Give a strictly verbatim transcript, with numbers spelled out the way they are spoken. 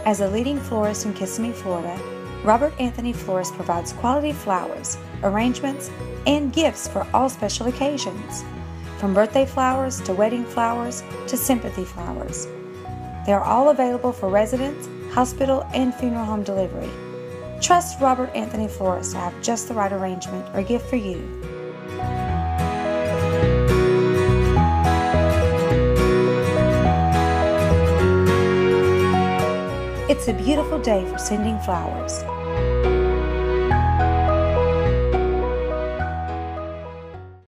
As a leading florist in Kissimmee, Florida, Robert Anthony Florist provides quality flowers, arrangements, and gifts for all special occasions, from birthday flowers to wedding flowers to sympathy flowers. They are all available for residence, hospital, and funeral home delivery. Trust Robert Anthony Florist to have just the right arrangement or gift for you. It's a beautiful day for sending flowers.